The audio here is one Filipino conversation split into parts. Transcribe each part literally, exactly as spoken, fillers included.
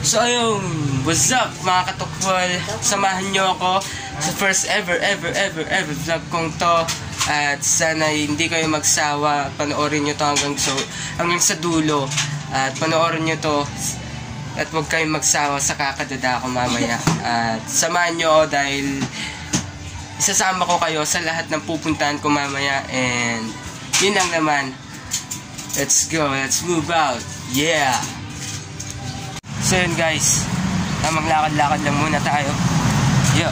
So ayun, what's up mga katukol? Samahan nyo ako sa first ever, ever, ever, ever vlog kong to. At sana hindi kayo magsawa, panoorin nyo to hanggang, so, hanggang sa dulo. At panoorin nyo to at huwag kayong magsawa sa kakadada ko mamaya. At samahan nyo dahil isasama ko kayo sa lahat ng pupuntahan ko mamaya. And yun lang naman. Let's go, let's move out. Yeah! So yun guys, maglakad-lakad lang muna tayo. Yo.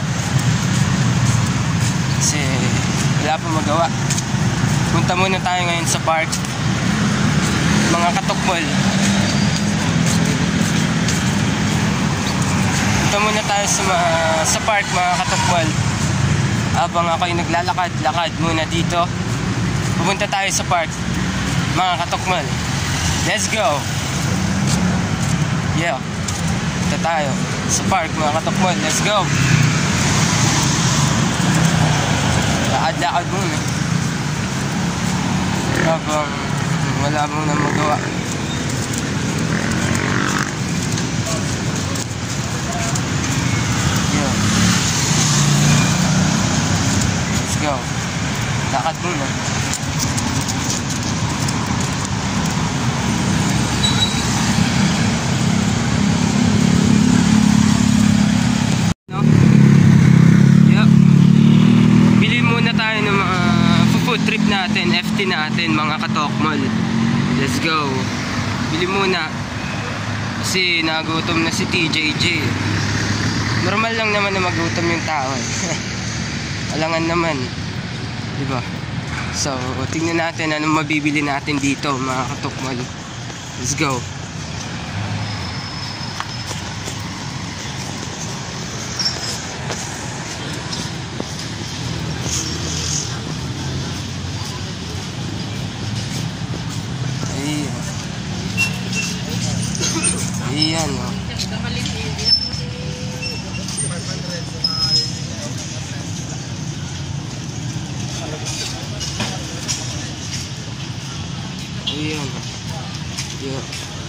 Kasi wala pa magawa. Punta muna tayo ngayon sa park, mga katukmol. Punta muna tayo sa, uh, sa park mga katukmol. Habang ako'y naglalakad-lakad muna dito, pupunta tayo sa park mga katukmol. Let's go. Yeah. Punta tayo sa park mga katukmol. Let's go. Lakad-lakad muna habang wala mong na magawa. Yeah. Let's go. Lakad muna. Food trip natin, F T natin mga katokmol. Let's go. Bili muna kasi nagutom na si T J J. Normal lang naman na magutom yung tao eh. Alangan naman, diba? So tingnan natin anong mabibili natin dito mga katokmol. Let's go. Ayan o. Oh. Ayan. Yeah.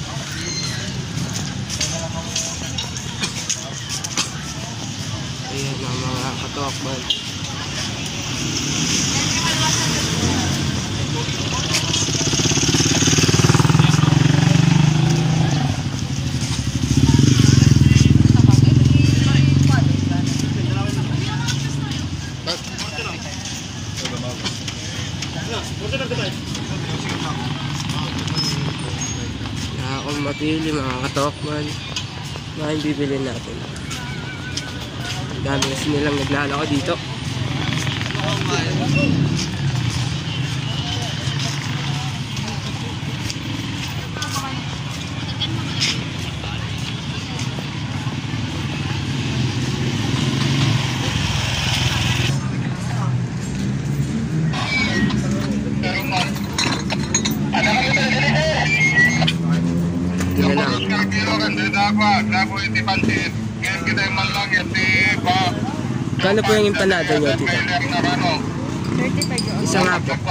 Ayan ang mga katokbal. Kaya akong mapili mga katokman, mga bibili natin. Dami kasi nilang naglalako dito. Kano po yung empanada nyo dito? thirty-five yun. Isa nga po.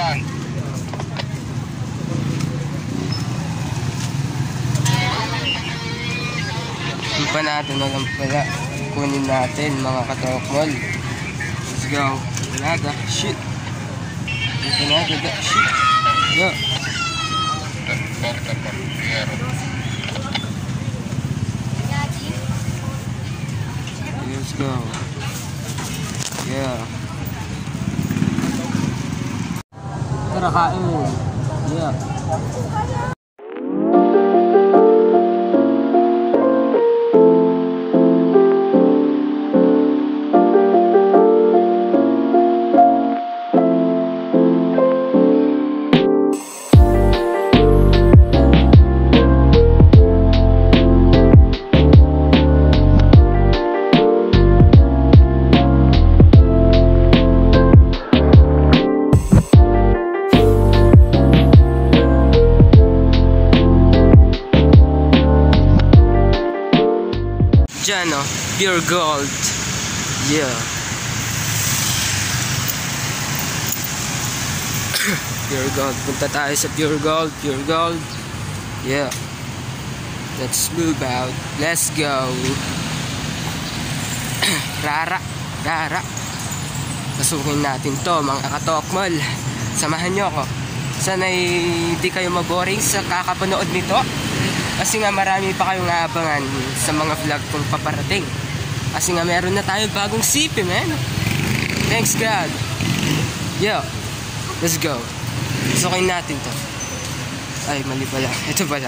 Empanada na lang pala kunin natin mga katokmol. Let's go. Empanada. Shit. Empanada. Shit. Go. Let's go. Yeah. Tara kain. Yeah. Dyan o, pure gold. Yeah. Pure gold. Punta tayo sa pure gold. Pure gold. Yeah. Let's move out. Let's go. Rara. Rara. Pasukin natin to mga katokmol. Samahan nyo ako. Sana'y hindi kayo maboring sa kakapanood nito. Kasi nga marami pa kayong aabangan sa mga vlog kong paparating. Kasi nga meron na tayo bagong sipi, man. Thanks God. Yo, let's go. Pasukin natin to. Ay, mali pala. Ito pala.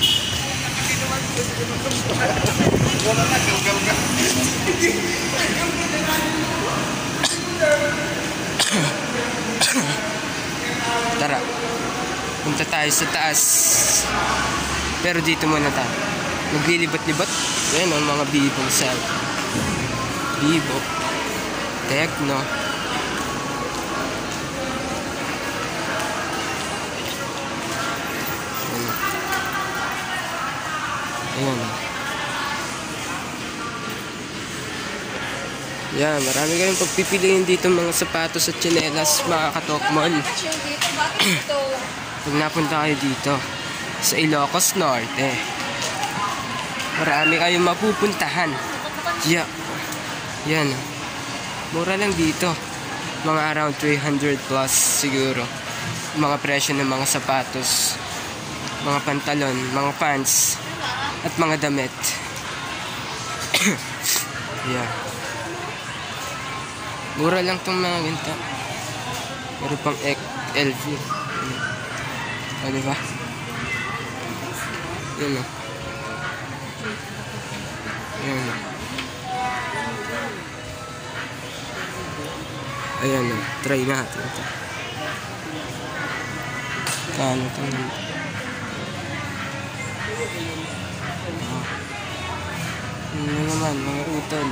Tara. Punta tayo sa taas. Pero dito muna tayo. Maglilibat-libat. Ayan ang mga bibong sa Bibo. Tekno. Ayan. Yan, marami kayong pagpipiliin dito mga sapatos at tsinelas, mga katokmol. Pag napunta kayo dito sa Ilocos Norte, marami kayong mapupuntahan. Yeah. Yan. Mura lang dito. Mga around three hundred plus siguro. Mga presyo ng mga sapatos, mga pantalon, mga pants, at mga damit. Yeah. Mura lang tong mga ganito. Pero pang L V. O, diba? Yan o. Yan o. Ayan o. Try natin ito. Kano ito nga. Ano naman, mga utol.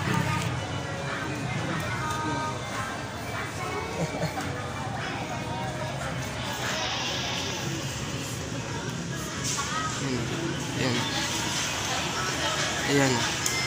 Ayan. Ayan.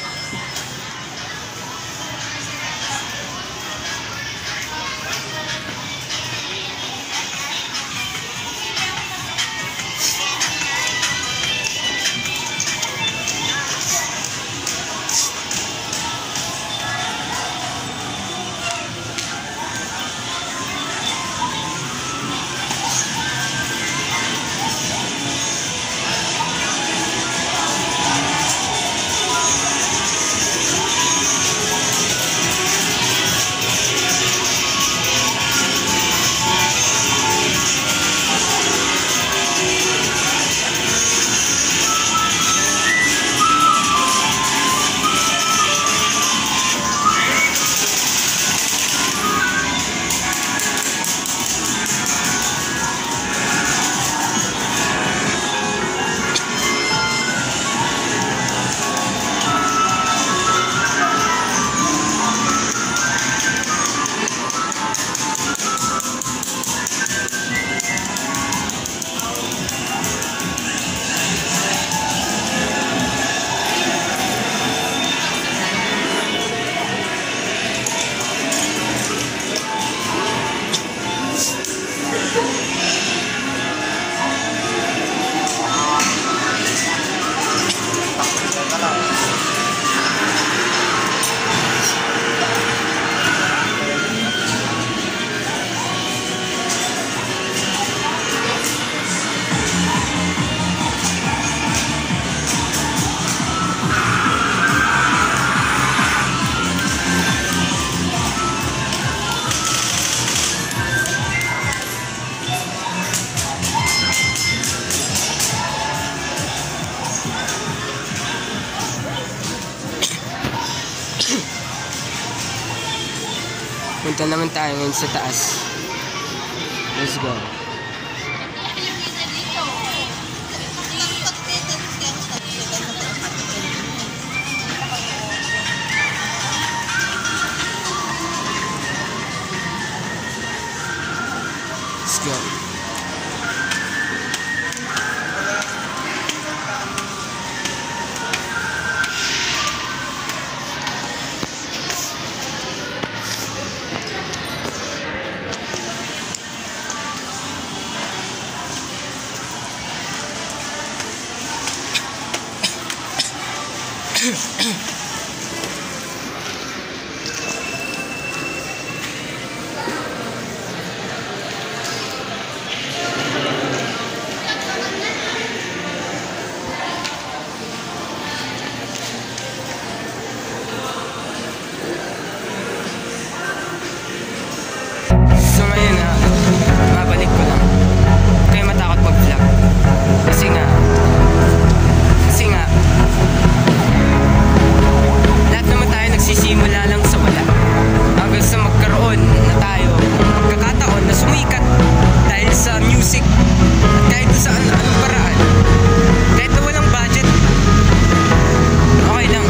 Punta naman tayo ngayon sa taas. Let's go. Let's go. So ngayon na, babalik ko lang. Huwag kayo matakot mag-vlog. Kasi nga, kasi nga, lahat naman tayo nagsisimula lang sa wala. Hanggang sa magkaroon na tayo, magkakataon na sumikat dahil sa music. Kahit sa an anong paraan. Kahit na walang budget, okay lang.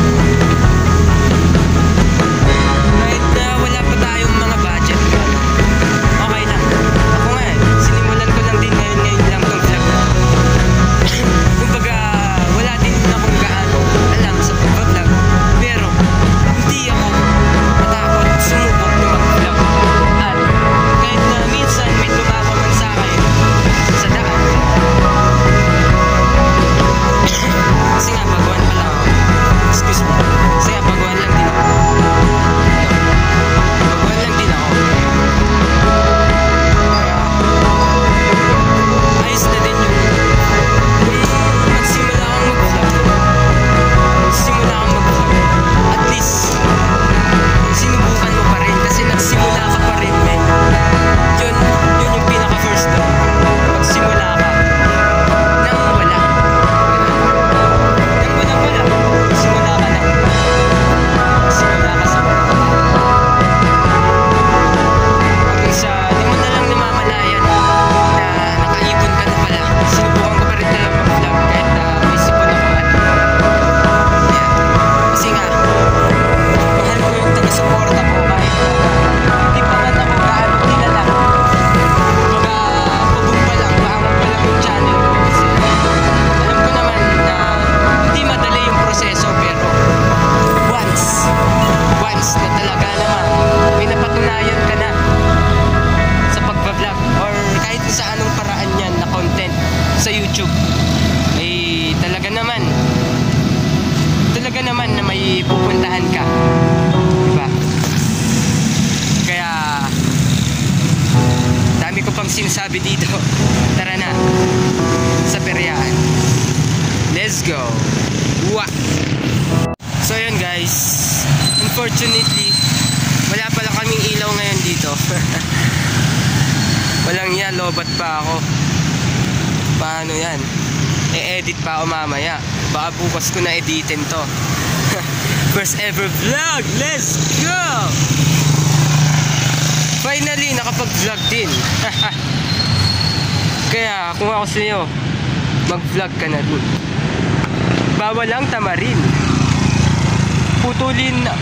Kahit na wala pa tayong mga budget, okay lang. Ako nga, sinimulan ko lang din ngayon ngayon lang tong vlog. Kumbaga, wala din akong gaano alam sa pag-vlog. Pero, hindi ako natakot sumubok na mag-vlog. At kahit na minsan may tumawa man sa akin sa daan. Kasi nga, baguhan pa lang ako. Excuse me. Kasi nga, baguhan lang din ako. Baguhan lang din ako. Kaya, ayos na din yun. Kung nagsimula kang mag-vlog, nagsimula kang mag-vlog, at least, sinubukan mo pa rin kasi nagsimula ka pa rin, men. Yun, yun yung pinaka-first step. Magsimula ka nang wala. Nang walang wala, simula ka lang. Simula ka sa wala. Hanggang sa, di mo na lang namamalayan na nakaipon ka na pala. Sinubukan ko pa rin na lang mag-vlog kahit na may sipon ako at yeah. Kasi nga, mahal ko yung taga-suporta ko kahit na hindi pa man ako gaano kilala. Kumbaga, pabog pa lang, baangon pa lang yung channel ko. Kasi alam ko naman na hindi madali yung proseso pero once, once na talaga naman may napatunayan ka na sa pagbablog or kahit sa anong paraan yan na content sa YouTube, eh talaga naman talaga naman na may pupuntahan ka, diba? Kaya dami ko pang sinasabi dito. Tara na sa peryaan, let's go. Wah! So yun guys, unfortunately wala pala kaming ilaw ngayon dito. Walang yan, lobat pa ako. Paano yan? E-edit pa ako mamaya. Baka bukas ko na editin to. First ever vlog, let's go! Finally, nakapag-vlog din. Kaya kung ako sa'yo, mag-vlog ka na din. Bawal ang tamarin. Putulin na.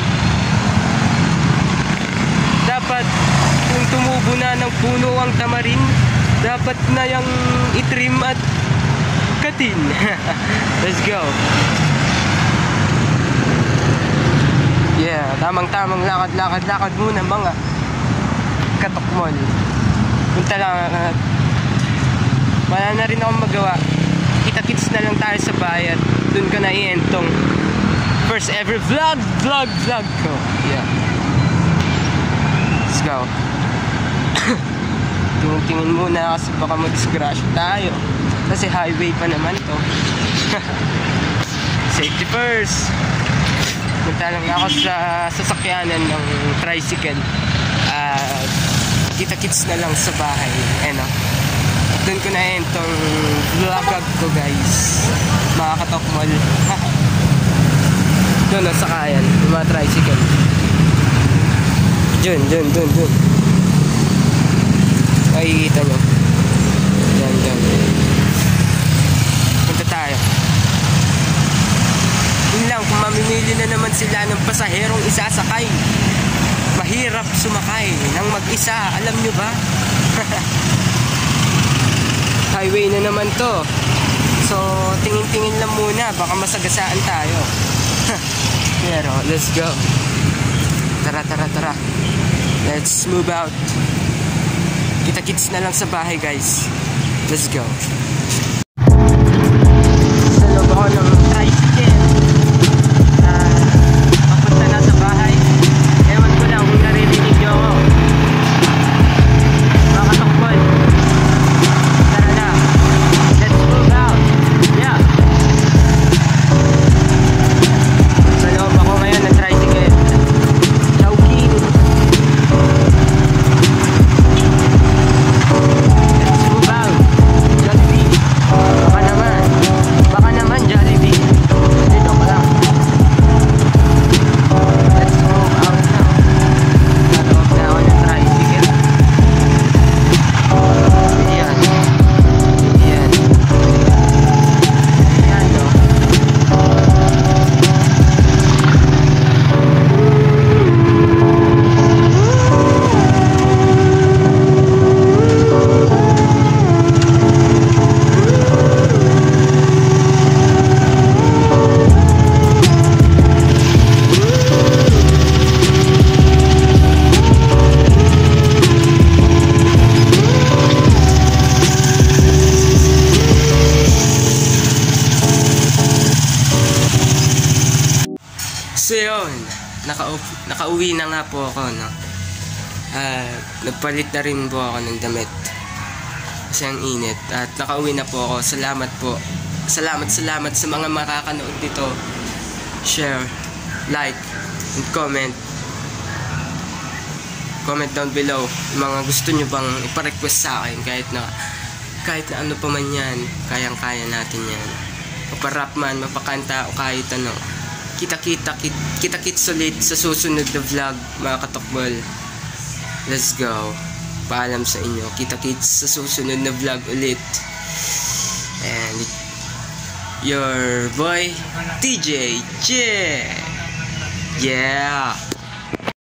Dapat kung tumubo na ng puno ang tamarin, dapat na yung itrim at katin. Let's go. Yeah, tamang-tamang lakad-lakad-lakad muna mga katokmol. Punta lang. Uh, wala na rin akong magawa. Kita-kits na lang tayo sa bahay at dun ko na i-entong first ever vlog, vlog, vlog ko. Yeah. Let's go. Tingin-tingin muna kasi baka mag-disgrasya tayo. Kasi highway pa naman to. Safety first. Punta lang ako sa sasakyanan ng tricycle. Uh, kita-kits na lang sa bahay. Ano? Doon ko na itong vlog ko guys. Mga katokmol. Doon na sakayan. Yung mga tricycle. Dun, dun, dun, dun. Makikita nyo. Yan, yan. Punta tayo. Yun lang, kung mamimili na naman sila ng pasaherong isasakay, mahirap sumakay ng mag-isa. Alam nyo ba? Highway na naman to. So, tingin-tingin lang muna. Baka masagasaan tayo. Pero, let's go. Tara, tara, tara. Let's move out. Kita-kits na lang sa bahay, guys. Let's go. Sa loob ako ng tricycle. So yun, naka nakauwi na nga po ako, no? Uh, nagpalit na rin po ako ng damit kasi ang init, at nakauwi na po ako. Salamat po, salamat salamat sa mga makakanood dito. Share, like, and comment comment down below yung mga gusto nyo bang ipa-request sa akin. Kahit na kahit na ano pa man yan, kayang kaya natin yan. Maparap man, mapakanta, o kahit ano. Kita kita kita kita kits ulit sa susunod na vlog, mga katokbol. Let's go. Paalam sa inyo. Kita-kits sa susunod na vlog ulit. And your boy T J J. Yeah.